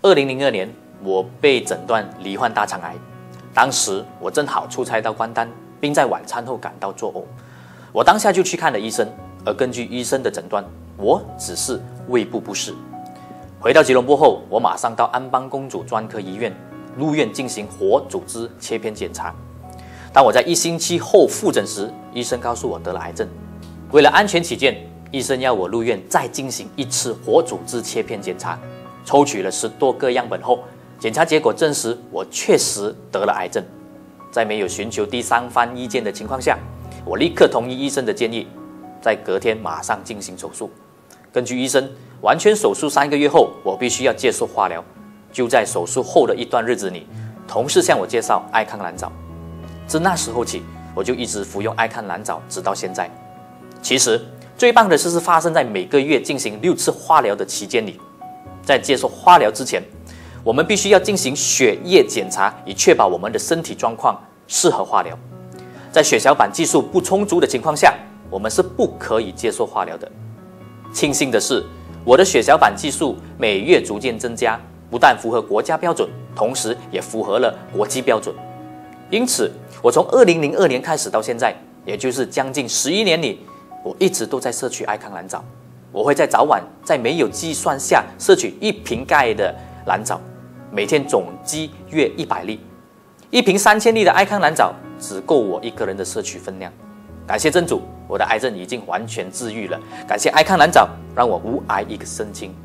2002年，我被诊断罹患大肠癌。当时我正好出差到关丹，并在晚餐后感到作呕。我当下就去看了医生，而根据医生的诊断，我只是胃部不适。回到吉隆坡后，我马上到安邦公主专科医院入院进行活组织切片检查。当我在1星期后复诊时，医生告诉我得了癌症。为了安全起见，医生要我入院再进行1次活组织切片检查。抽取了10多个样本后，检查结果证实我确实得了癌症。在没有寻求第三方意见的情况下，我立刻同意医生的建议，在隔天马上进行手术。根据医生，完全手术3个月后，我必须要接受化疗。就在手术后的一段日子里，同事向我介绍艾康蓝藻。自那时候起，我就一直服用艾康蓝藻，直到现在。其实最棒的事是发生在每个月进行6次化疗的期间里。在接受化疗之前，我们必须要进行血液检查，以确保我们的身体状况适合化疗。在血小板技术不充足的情况下，我们是不可以接受化疗的。庆幸的是，我的血小板技术每月逐渐增加，不但符合国家标准，同时也符合了国际标准。因此，我从2002年开始到现在，也就是将近11年里，我一直都在摄取艾康蓝藻。我会在早晚在没有计算下摄取1瓶盖的蓝藻，每天总计约100粒。1瓶3000粒的艾康蓝藻只够我一个人的摄取分量。感谢真主，我的癌症已经完全治愈了。感谢艾康蓝藻，让我无癌一个身轻。